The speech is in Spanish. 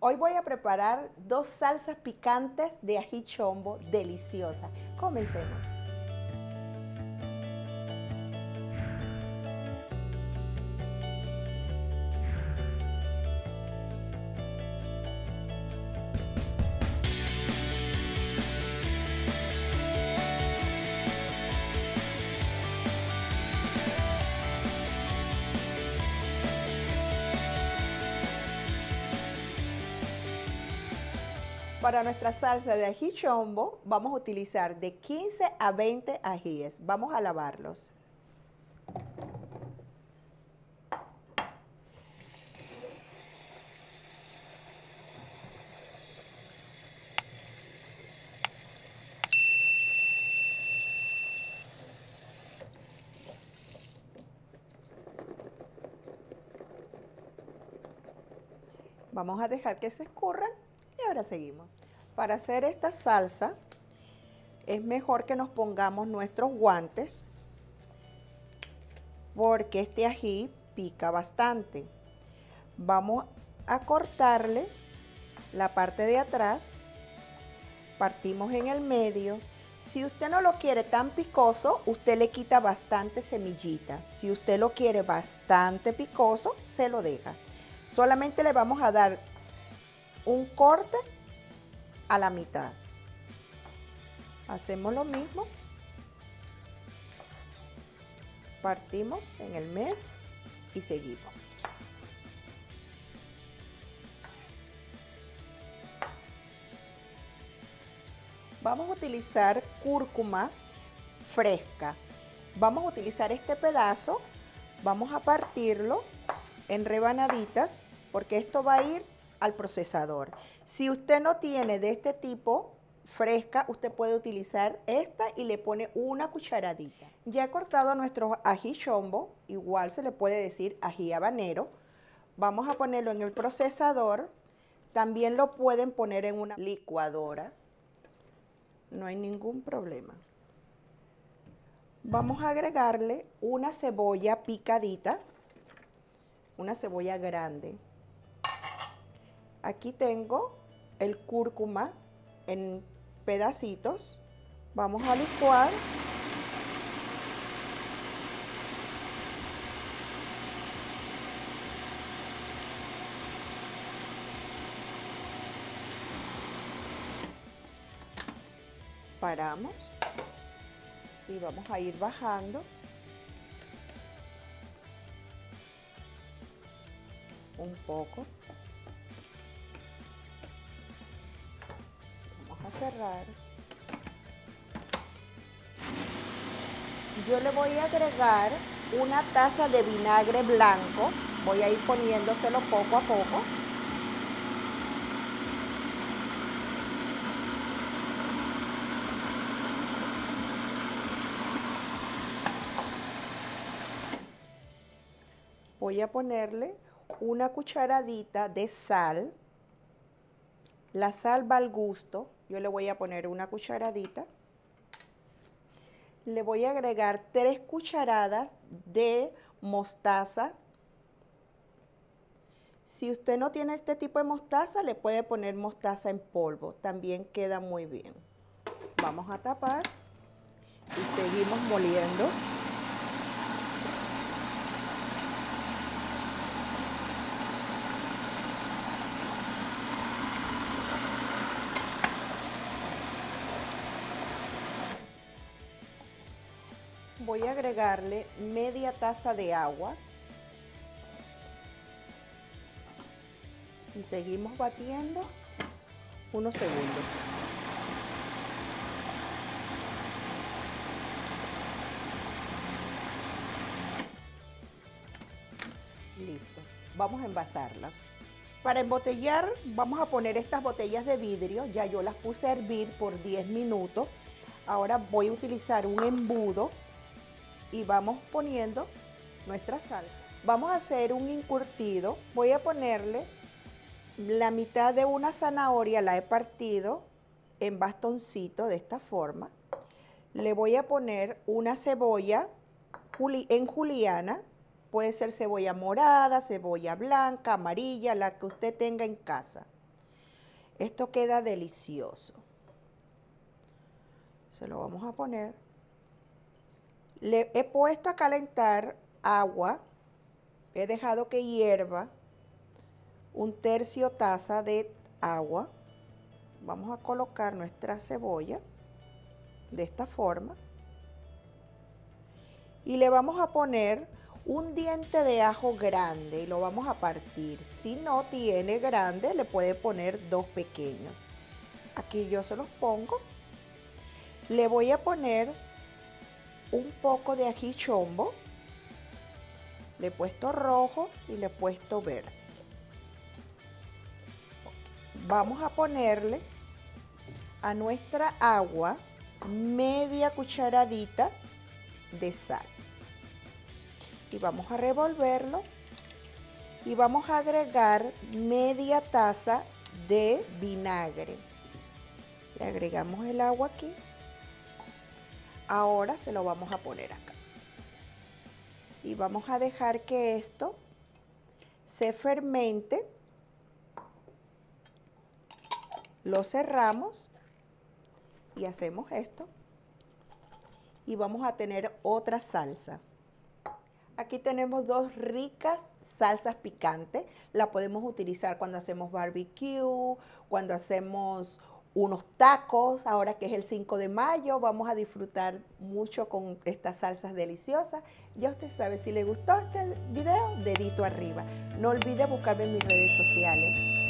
Hoy voy a preparar dos salsas picantes de ají chombo deliciosas. Comencemos. Para nuestra salsa de ají chombo vamos a utilizar de 15 a 20 ajíes. Vamos a lavarlos. Vamos a dejar que se escurran y ahora seguimos. Para hacer esta salsa es mejor que nos pongamos nuestros guantes porque este ají pica bastante. Vamos a cortarle la parte de atrás, partimos en el medio. Si usted no lo quiere tan picoso, usted le quita bastante semillita. Si usted lo quiere bastante picoso, se lo deja. Solamente le vamos a dar un corte a la mitad. Hacemos lo mismo. Partimos en el medio y seguimos. Vamos a utilizar cúrcuma fresca. Vamos a utilizar este pedazo, vamos a partirlo en rebanaditas porque esto va a ir al procesador. Si usted no tiene de este tipo fresca, usted puede utilizar esta y le pone una cucharadita. Ya he cortado nuestro ají chombo, igual se le puede decir ají habanero. Vamos a ponerlo en el procesador. También lo pueden poner en una licuadora. No hay ningún problema. Vamos a agregarle una cebolla picadita, una cebolla grande. Aquí tengo el cúrcuma en pedacitos. Vamos a licuar. Paramos y vamos a ir bajando un poco. Vamos a cerrar. Yo le voy a agregar una taza de vinagre blanco. Voy a ir poniéndoselo poco a poco. Voy a ponerle una cucharadita de sal. La sal va al gusto. Yo le voy a poner una cucharadita. Le voy a agregar 3 cucharadas de mostaza. Si usted no tiene este tipo de mostaza, le puede poner mostaza en polvo. También queda muy bien. Vamos a tapar y seguimos moliendo. Voy a agregarle media taza de agua y seguimos batiendo unos segundos. Listo, vamos a envasarlas. Para embotellar vamos a poner estas botellas de vidrio, ya yo las puse a hervir por 10 minutos. Ahora voy a utilizar un embudo y vamos poniendo nuestra salsa. Vamos a hacer un encurtido. Voy a ponerle la mitad de una zanahoria, la he partido en bastoncito de esta forma. Le voy a poner una cebolla en juliana. Puede ser cebolla morada, cebolla blanca, amarilla, la que usted tenga en casa. Esto queda delicioso. Se lo vamos a poner. Le he puesto a calentar agua. He dejado que hierva 1/3 taza de agua. Vamos a colocar nuestra cebolla de esta forma. Y le vamos a poner un diente de ajo grande y lo vamos a partir. Si no tiene grande, le puede poner 2 pequeños. Aquí yo se los pongo. Le voy a poner un poco de ají chombo. Le he puesto rojo y le he puesto verde. Vamos a ponerle a nuestra agua media cucharadita de sal. Y vamos a revolverlo y vamos a agregar media taza de vinagre. Le agregamos el agua aquí. Ahora se lo vamos a poner acá. Y vamos a dejar que esto se fermente. Lo cerramos y hacemos esto. Y vamos a tener otra salsa. Aquí tenemos 2 ricas salsas picantes. La podemos utilizar cuando hacemos barbecue, cuando hacemos unos tacos. Ahora que es el 5 de mayo, vamos a disfrutar mucho con estas salsas deliciosas. Ya usted sabe, si le gustó este video, dedito arriba. No olvide buscarme en mis redes sociales.